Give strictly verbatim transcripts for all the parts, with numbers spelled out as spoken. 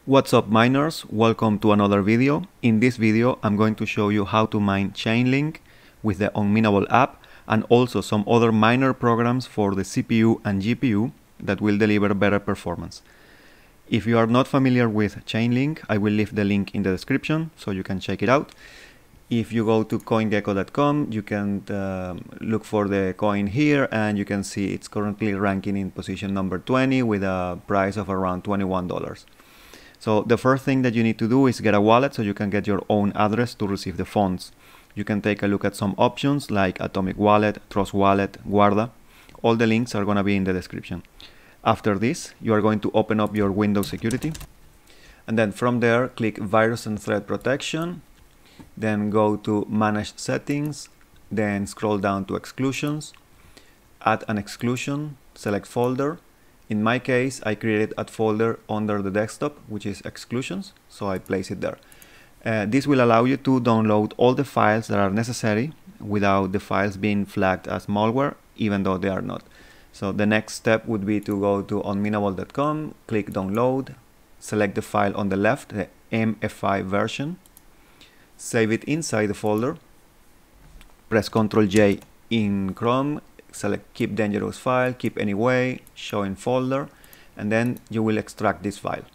What's up, miners? Welcome to another video. In this video I'm going to show you how to mine Chainlink with the Unminable app and also some other miner programs for the C P U and G P U that will deliver better performance. If you are not familiar with Chainlink, I will leave the link in the description so you can check it out. If you go to coin gecko dot com, you can uh, look for the coin here and you can see it's currently ranking in position number twenty with a price of around twenty-one dollars. So the first thing that you need to do is get a wallet so you can get your own address to receive the funds. You can take a look at some options like Atomic Wallet, Trust Wallet, Guarda. All the links are going to be in the description. After this, you are going to open up your Windows security. And then from there, click Virus and Threat Protection. Then go to Manage Settings. Then scroll down to Exclusions. Add an exclusion, select folder. In my case, I created a folder under the desktop, which is exclusions, so I place it there. Uh, this will allow you to download all the files that are necessary without the files being flagged as malware, even though they are not. So the next step would be to go to unminable dot com, click download, select the file on the left, the M F I version, save it inside the folder, press control J in Chrome, select keep dangerous file, keep anyway, show in folder, and then you will extract this file.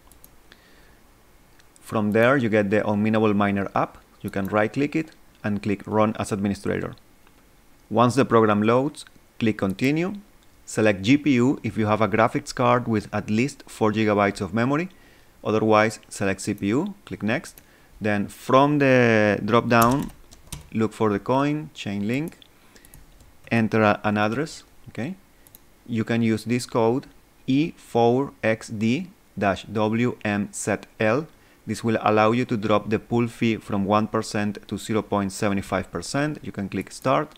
From there you get the Unminable Miner app. You can right click it and click run as administrator. Once the program loads, click continue, select G P U if you have a graphics card with at least four gigabytes of memory, otherwise select C P U, click next. Then from the drop down, look for the coin, Chainlink, enter a, an address, okay? You can use this code E four X D W M Z L. This will allow you to drop the pool fee from one percent to zero point seven five percent. You can click start.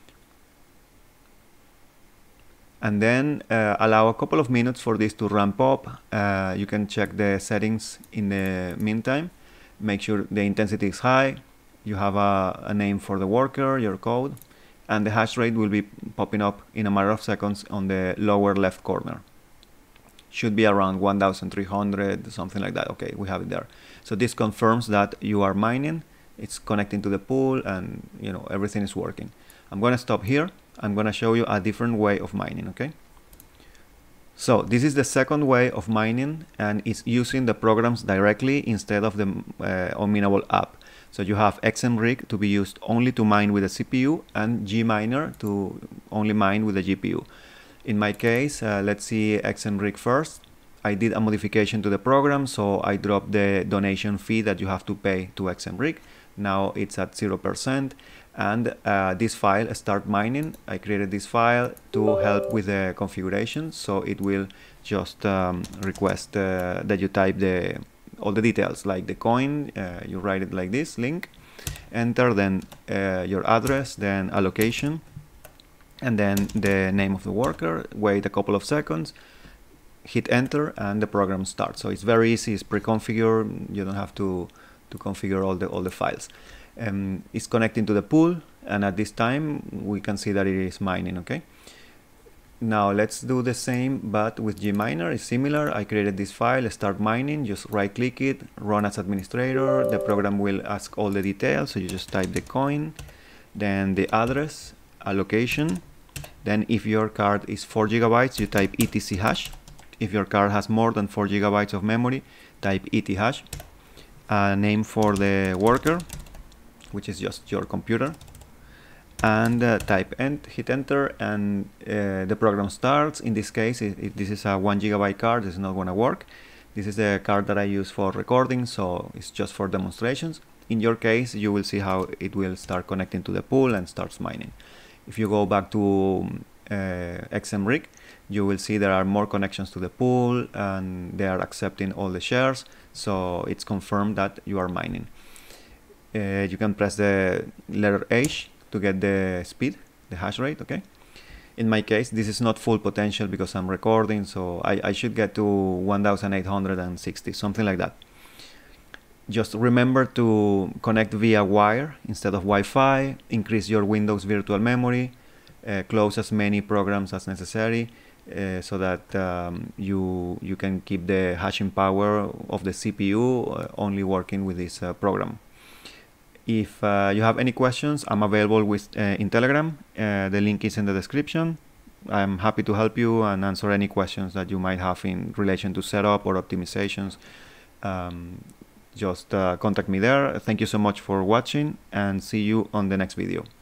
And then uh, allow a couple of minutes for this to ramp up. Uh, you can check the settings in the meantime. Make sure the intensity is high. You have a, a name for the worker, your code, and the hash rate will be popping up in a matter of seconds on the lower left corner. Should be around one thousand three hundred, something like that. Okay, we have it there. So this confirms that you are mining. It's connecting to the pool and you know everything is working. I'm going to stop here. I'm going to show you a different way of mining, okay? So this is the second way of mining and it's using the programs directly instead of the uh, Unminable app. So you have XMRig to be used only to mine with the C P U and Gminer to only mine with the G P U. In my case, uh, let's see XMRig first. I did a modification to the program, so I dropped the donation fee that you have to pay to XMRig. Now it's at zero percent. And uh, this file, start mining, I created this file to help with the configuration. So it will just um, request uh, that you type the all the details like the coin, uh, you write it like this, link, enter then uh, your address, then allocation, and then the name of the worker, wait a couple of seconds, hit enter, and the program starts. So it's very easy, it's pre-configured, you don't have to, to configure all the, all the files. Um, it's connecting to the pool, and at this time we can see that it is mining, okay? Now let's do the same but with Gminer. It's similar. I created this file, start mining, just right click it, run as administrator. The program will ask all the details, so you just type the coin, then the address, allocation, then if your card is four gigabytes you type etc hash. If your card has more than four gigabytes of memory, type et hash. A name for the worker, which is just your computer, and uh, type end, hit enter, and uh, the program starts. In this case, if, if this is a one gigabyte card, it's not going to work. This is the card that I use for recording, so it's just for demonstrations. In your case, you will see how it will start connecting to the pool and starts mining. If you go back to uh, XMRig, you will see there are more connections to the pool and they are accepting all the shares, so it's confirmed that you are mining. Uh, you can press the letter H to get the speed, the hash rate, okay? In my case, this is not full potential because I'm recording, so I, I should get to one thousand eight hundred sixty, something like that. Just remember to connect via wire instead of Wi-Fi, increase your Windows virtual memory, uh, close as many programs as necessary, uh, so that um, you you can keep the hashing power of the C P U uh, only working with this uh, program. If uh, you have any questions, I'm available with uh, in Telegram. Uh, the link is in the description. I'm happy to help you and answer any questions that you might have in relation to setup or optimizations. Um, just uh, contact me there. Thank you so much for watching, and see you on the next video.